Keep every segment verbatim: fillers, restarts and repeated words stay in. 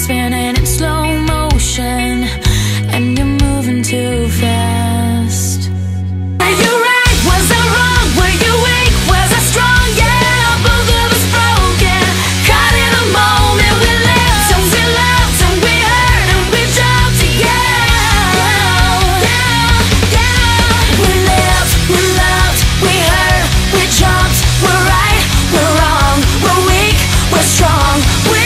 spinning in slow motion, and you're moving too fast. Were you right? Was I wrong? Were you weak? Was I strong? Yeah, both of us broken, caught in a moment. We lived and we loved and we hurt and we jumped. Yeah, yeah, yeah. We lived, we loved, we hurt, we jumped. We're right, we're wrong, we're weak, we're strong. We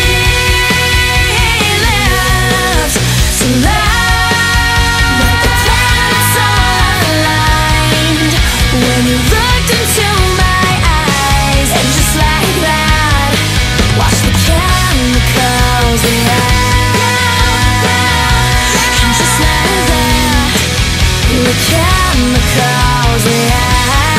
lived to love. But the planets all aligned when you looked into my eyes, and just like that, watch the chemicals react. And just like that, the chemicals react.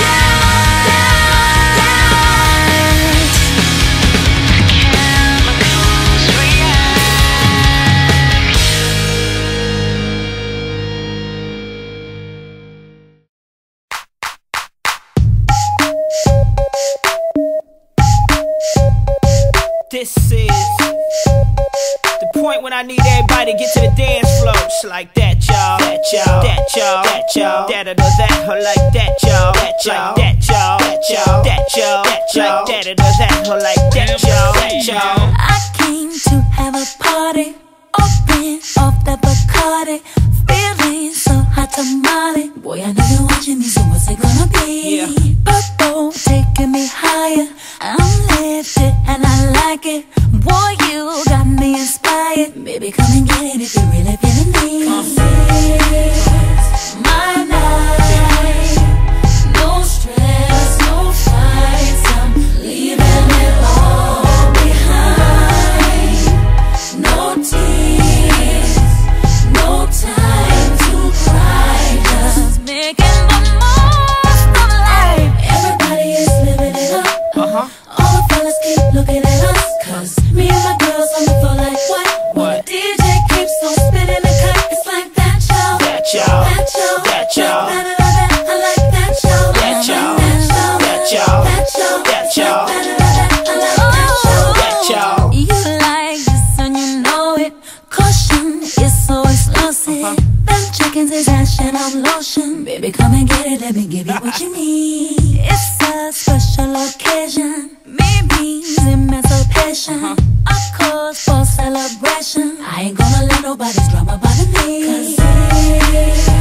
This is the point when I need everybody to get to the dance floor. Just like that, y'all. That y'all. That y'all. That y'all. That or that. Or like that, y'all. That y'all. That y'all. That y'all. That y'all. That y'all. Like that or that. Or like that, y'all. That y'all. I came to have a party, open off that Bacardi, feeling so hot tamale. Boy, I know you're watching me, so what's it gonna be? Yeah. Purple taking me higher, I'm lifted and I like it. Boy, you got me inspired. Baby, come and get it if you're really feeling me. Cause it's my night, no stress, no fights. I'm leaving it all behind. No tears, no time to cry, just making the most of life. Everybody is living it up. Uh-huh. All the fellas keep looking at us, cause me and my girls on the floor like what? What? The D J keeps on spinning the cut. It's like that, y'all. That y'all. That y'all. That y'all. Like that, that, that. I like that, y'all. That y'all. That y'all. That y'all. That y'all. That y'all. That, that, that. I like that, y'all. That y'all. You like this and you know it. Caution is so explosive. Uh-huh. Them chickens is ash and I'm lotion. Baby, come and get it, let me give you what you need. It's a special occasion, means emancipation, Uh-huh. a cause for celebration. I ain't gonna let nobody's drama bother me. Cause